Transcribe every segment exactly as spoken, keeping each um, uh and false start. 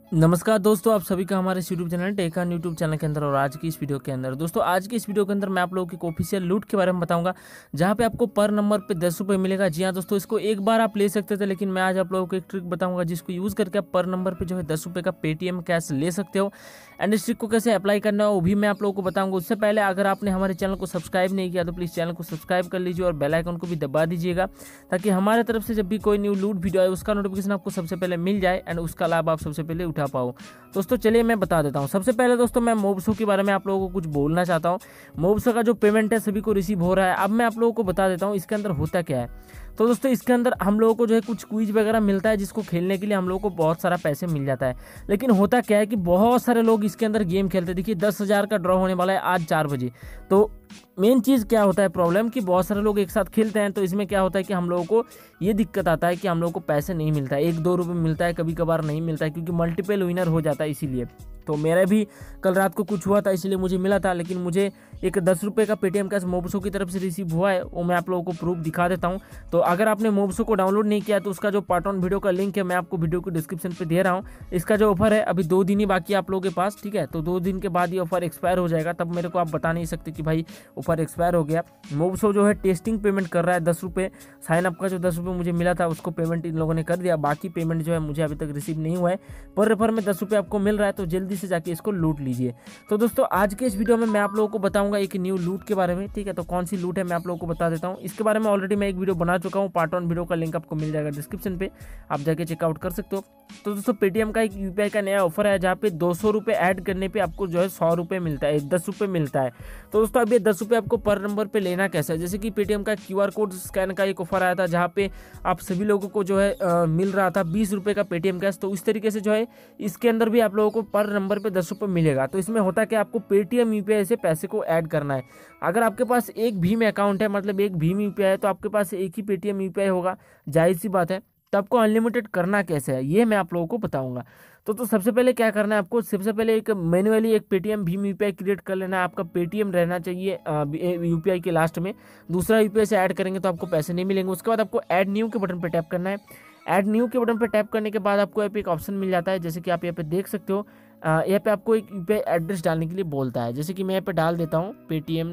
नमस्कार दोस्तों, आप सभी का हमारे YouTube channel taken YouTube channel के अंदर और आज की इस वीडियो के अंदर दोस्तों आज की इस वीडियो के अंदर मैं आप लोगों की ऑफिशियल लूट के बारे में बताऊंगा, जहां पे आपको पर नंबर पे दस रुपये मिलेगा। जी हाँ दोस्तों, इसको एक बार आप ले सकते थे, लेकिन मैं आज आप लोगों को एक ट्रिक बताऊंगा जिसको यूज़ करके आप पर नंबर पे जो है दस रुपये का पेटीएम कैश ले सकते हो। एंड इस ट्रिक को कैसे अप्लाई करना है वो भी मैं आप लोगों को बताऊंगा। उससे पहले अगर आपने हमारे चैनल को सब्सक्राइब नहीं किया तो प्लीज़ चैनल को सब्सक्राइब कर लीजिए और बेल आइकन को भी दबा दीजिएगा, ताकि हमारे तरफ से जब भी कोई न्यू लूट वीडियो आए उसका नोटिफिकेशन आपको सबसे पहले मिल जाए एंड उसका लाभ आप सबसे पहले उठा पाओ। दोस्तों चलिए मैं बता देता हूँ। सबसे पहले दोस्तों मैं मोबसो के बारे में आप लोगों को कुछ बोलना चाहता हूँ। मोबसो का जो पेमेंट है सभी को रिसीव हो रहा है। अब मैं आप लोगों को बता देता हूँ इसके अंदर होता क्या है। तो दोस्तों इसके अंदर हम लोगों को जो है कुछ क्विज वगैरह मिलता है, जिसको खेलने के लिए हम लोगों को बहुत सारा पैसे मिल जाता है। लेकिन होता क्या है कि बहुत सारे लोग इसके अंदर गेम खेलते हैं। देखिए दस हज़ार का ड्रॉ होने वाला है आज चार बजे। तो मेन चीज़ क्या होता है, प्रॉब्लम कि बहुत सारे लोग एक साथ खेलते हैं। तो इसमें क्या होता है कि हम लोगों को ये दिक्कत आता है कि हम लोगों को पैसे नहीं मिलता है, एक दो रुपये मिलता है, कभी कभार नहीं मिलता है, क्योंकि मल्टीपल विनर हो जाता है इसीलिए। तो मेरा भी कल रात को कुछ हुआ था, इसलिए मुझे मिला था। लेकिन मुझे एक दस रुपये का पेटीएम कैश मोबसो की तरफ से रिसीव हुआ है, वो मैं आप लोगों को प्रूफ दिखा देता हूँ। तो अगर आपने मोबसो को डाउनलोड नहीं किया तो उसका जो पार्ट वन वीडियो का लिंक है मैं आपको वीडियो को डिस्क्रिप्शन पे दे रहा हूँ। इसका जो ऑफर है अभी दो दिन ही बाकी है आप लोगों के पास, ठीक है। तो दो दिन के बाद ये ऑफर एक्सपायर हो जाएगा, तब मेरे को आप बता नहीं सकते कि भाई ऑफर एक्सपायर हो गया। मोबसो जो है टेस्टिंग पेमेंट कर रहा है दस रुपये। साइन अप का जो दस रुपये मुझे मिला था उसको पेमेंट इन लोगों ने कर दिया। बाकी पेमेंट जो है मुझे अभी तक रिसीव नहीं हुआ है। पर रेफर में दस रुपये आपको मिल रहा है, तो जल्दी से जाके इसको लूट लीजिए। तो दोस्तों आज के इस वीडियो में मैं आप लोगों को बताऊंगा एक न्यू लूट के बारे में, ठीक है। तो कौन सी लूट है मैं आप लोगों को बता देता हूँ। इसके बारे में ऑलरेडी मैं एक वीडियो बना चुका हूँ, पार्ट वन वीडियो का लिंक आपको मिल जाएगा डिस्क्रिप्शन पे, आप जाके चेकआउट कर सकते हो। तो दोस्तों पेटीएम का एक यूपीआई का नया ऑफर है, जहाँ पे दो सौ रुपये ऐड करने पे आपको जो है सौ रुपये मिलता है, दस रुपये मिलता है। तो दोस्तों अब ये दस रुपये आपको पर नंबर पे लेना कैसा है, जैसे कि पेटीएम का क्यूआर कोड स्कैन का एक ऑफर आया था, जहाँ पे आप सभी लोगों को जो है आ, मिल रहा था बीस रुपये का पेटीएम कैश। तो इस तरीके से जो है इसके अंदर भी आप लोगों को पर नंबर पे दस रुपये मिलेगा। तो इसमें होता है कि आपको पेटीएम यूपीआई से पैसे को ऐड करना है। अगर आपके पास एक भीम अकाउंट है, मतलब एक भीम यूपीआई है, तो आपके पास एक ही पेटीएम यूपीआई होगा, जाहिर सी बात है। तो आपको अनलिमिटेड करना कैसे है ये मैं आप लोगों को बताऊंगा। तो तो सबसे पहले क्या करना है आपको, सबसे पहले एक मैन्युअली एक पेटीएम भीम यूपीआई क्रिएट कर लेना है। आपका पेटीएम रहना चाहिए यूपीआई के लास्ट में। दूसरा यूपीआई से ऐड करेंगे तो आपको पैसे नहीं मिलेंगे। उसके बाद आपको ऐड न्यू के बटन पर टैप करना है। ऐड न्यू के बटन पर टैप करने के बाद आपको यहाँ पे एक ऑप्शन मिल जाता है, जैसे कि आप यहाँ पे देख सकते हो। यहाँ पे आपको एक यूपीआई एड्रेस डालने के लिए बोलता है, जैसे कि मैं यहाँ पे डाल देता हूँ पेटीएम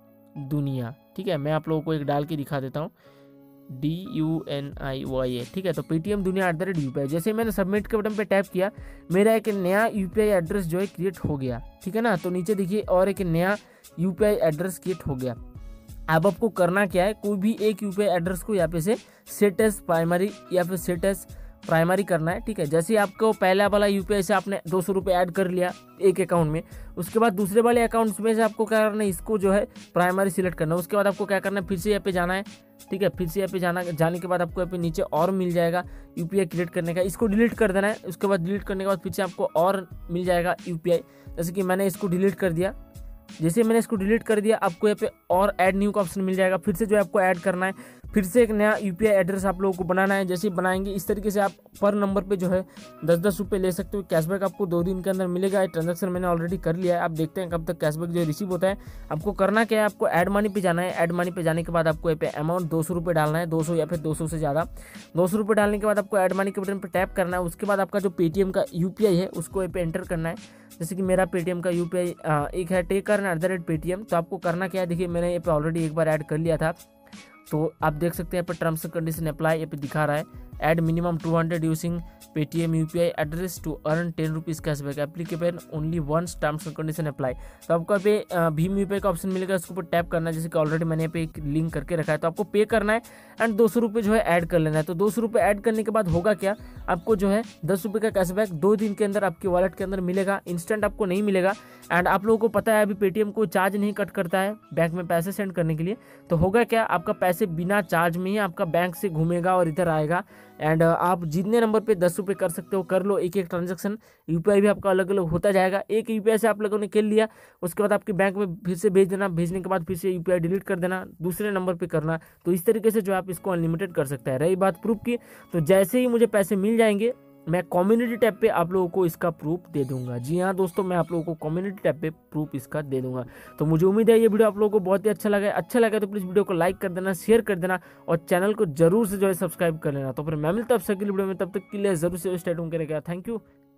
दुनिया, ठीक है। मैं आप लोगों को एक डाल के दिखा देता हूँ, D U N I Y A, ठीक है। तो पेटीएम दुनिया एट द रेट यूपीआई, जैसे मैंने सबमिट के बटन पे टैप किया, मेरा एक नया यूपीआई एड्रेस जो है क्रिएट हो गया, ठीक है ना। तो नीचे देखिए और एक नया यूपीआई एड्रेस क्रिएट हो गया। अब आपको करना क्या है, कोई भी एक यूपीआई एड्रेस को यहाँ पे से सेट एज प्राइमरी या फिर सेट एज प्राइमरी करना है, ठीक है। जैसे आपको पहला वाला यूपीआई से आपने दो सौ रुपये ऐड कर लिया एक अकाउंट में, उसके बाद दूसरे वाले अकाउंट्स में से आपको क्या करना है, इसको जो है प्राइमरी सिलेक्ट करना है। उसके बाद आपको क्या करना है, फिर से यहाँ पे जाना है, ठीक है। फिर से यहाँ पे जाना जाने के बाद आपको यहाँ पे नीचे और मिल जाएगा यूपीआई क्रिएट करने का, इसको डिलीट कर देना है। उसके बाद डिलीट करने के बाद फिर से आपको और मिल जाएगा यूपीआई, जैसे कि मैंने इसको डिलीट कर दिया। जैसे मैंने इसको डिलीट कर दिया, आपको यहाँ पे और ऐड न्यू का ऑप्शन मिल जाएगा। फिर से जो है आपको ऐड करना है, फिर से एक नया यूपीआई एड्रेस आप लोगों को बनाना है। जैसे बनाएंगे इस तरीके से आप पर नंबर पे जो है दस दस रुपये ले सकते हो। कैशबैक आपको दो दिन के अंदर मिलेगा। ट्रांजैक्शन मैंने ऑलरेडी कर लिया है, आप देखते हैं कब तक कैशबैक जो रिसीव होता है। आपको करना क्या है, आपको ऐड मनी पे जाना है। ऐड मनी पे जाने के बाद आपको यहाँ पे अमाउंट दो सौ रुपये डालना है, दो सौ या फिर दो सौ से ज़्यादा। दो सौ रुपये डालने के बाद आपको ऐड मनी के बटन पर टैप करना है। उसके बाद आपका जो पेटीएम का यूपीआई है उसको यहाँ पे एंटर करना है। जैसे कि मेरा पेटीएम का यूपीआई एक है taken at the rate Paytm. तो आपको करना क्या है, देखिए मैंने यहाँ पे ऑलरेडी एक बार ऐड कर लिया था। तो आप देख सकते हैं यहाँ पर टर्म्स एंड कंडीशन अप्लाई यहाँ पे दिखा रहा है, add minimum two hundred using Paytm UPI address to earn ten rupees cashback applicable only once, terms and condition apply. तो आपको यहाँ पे भीम यूपीआई का ऑप्शन मिलेगा, उसके ऊपर टैप करना है। जैसे कि ऑलरेडी मैंने यहाँ पे एक लिंक करके रखा है, तो आपको पे करना है एंड दो सौ रुपये जो है ऐड कर लेना है। तो दो सौ रुपये ऐड करने के बाद होगा क्या, आपको जो है दस रुपये का कैशबैक दो दिन के अंदर आपके वॉलेट के अंदर मिलेगा। इंस्टेंट आपको नहीं मिलेगा। एंड आप लोगों को पता है अभी पेटीएम को चार्ज नहीं कट करता है बैंक में पैसे सेंड करने के लिए। तो होगा क्या, आपका पैसे बिना चार्ज में ही आपका बैंक से घूमेगा और इधर आएगा। एंड आप जितने नंबर पे दस रुपये कर सकते हो कर लो, एक एक ट्रांजेक्शन। यूपीआई भी आपका अलग अलग होता जाएगा। एक यूपीआई से आप लोगों ने खेल लिया, उसके बाद आपके बैंक में फिर से भेज देना, भेजने के बाद फिर से यूपीआई डिलीट कर देना, दूसरे नंबर पे करना। तो इस तरीके से जो आप इसको अनलिमिटेड कर सकते हैं। रही बात प्रूफ की, तो जैसे ही मुझे पैसे मिल जाएंगे मैं कम्युनिटी टैब पे आप लोगों को इसका प्रूफ दे दूंगा। जी हाँ दोस्तों, मैं आप लोगों को कम्युनिटी टैब पे प्रूफ इसका दे दूंगा। तो मुझे उम्मीद है ये वीडियो आप लोगों को बहुत ही अच्छा लगा। अच्छा लगा तो प्लीज़ वीडियो को लाइक कर देना, शेयर कर देना और चैनल को जरूर से जो है सब्सक्राइब कर लेना। तो फिर मैं मिलता हूँ आपसे अगली वीडियो में, तब तक के लिए जरूर से स्टे ट्यून करेगा। Thank you.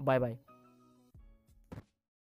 Bye bye.